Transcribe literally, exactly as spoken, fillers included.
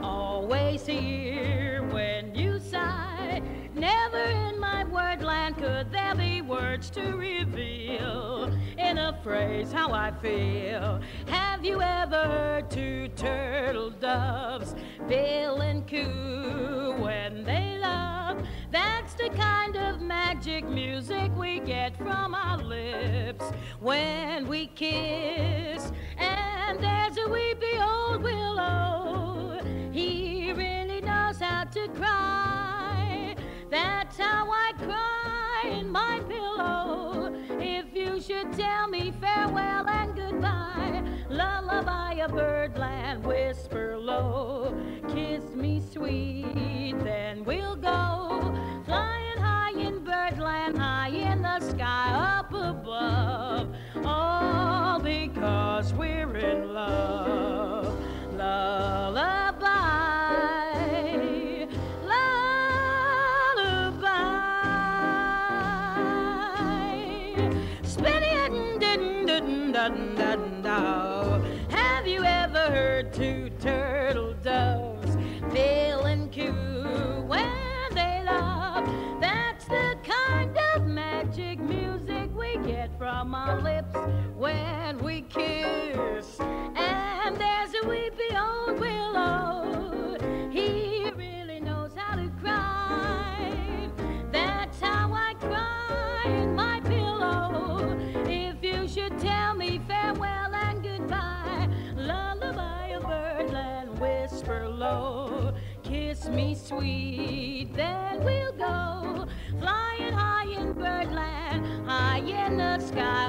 always here when you sigh. Never in my wordland could there be words to reveal in a phrase how I feel. Have you ever heard two turtle doves bill and coo when they love? That's the kind of magic music we get from our lips when we kiss. And there's a weepy old willow, he really knows how to cry. That's how I cry in my pillow. If you should tell me farewell and goodbye, lullaby of birdland, whisper low, kiss me sweet, then we'll go flying high in birdland, high in the sky up above, all because we're in love. Lullaby, have you ever heard two turtle doves bill and coo when they love? That's the kind of magic music we get from our lips when we kiss. And there's a weepy old willow, he really knows how to cry. That's how I cry in my pillow. If you should tell me farewell and goodbye, lullaby of birdland, whisper low, kiss me sweet, then we'll go flying high in birdland, high in the sky